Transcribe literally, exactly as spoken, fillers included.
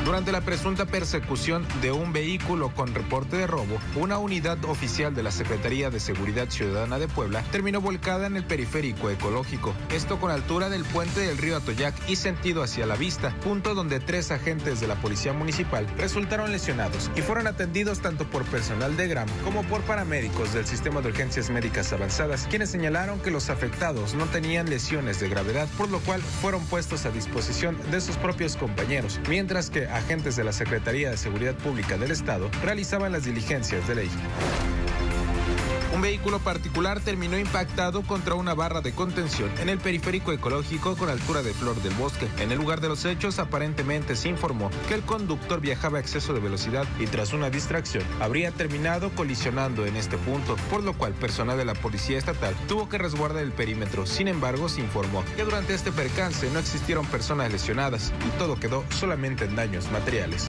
Durante la presunta persecución de un vehículo con reporte de robo, una unidad oficial de la Secretaría de Seguridad Ciudadana de Puebla terminó volcada en el periférico ecológico, esto con altura del puente del río Atoyac y sentido hacia la vista, punto donde tres agentes de la Policía Municipal resultaron lesionados y fueron atendidos tanto por personal de GRAM como por paramédicos del Sistema de Urgencias Médicas Avanzadas, quienes señalaron que los afectados no tenían lesiones de gravedad, por lo cual fueron puestos a disposición de sus propios compañeros, mientras que agentes de la Secretaría de Seguridad Pública del Estado realizaban las diligencias de ley. Un vehículo particular terminó impactado contra una barra de contención en el periférico ecológico con altura de Flor del Bosque. En el lugar de los hechos, aparentemente se informó que el conductor viajaba a exceso de velocidad y tras una distracción habría terminado colisionando en este punto, por lo cual personal de la Policía Estatal tuvo que resguardar el perímetro. Sin embargo, se informó que durante este percance no existieron personas lesionadas y todo quedó solamente en daños materiales.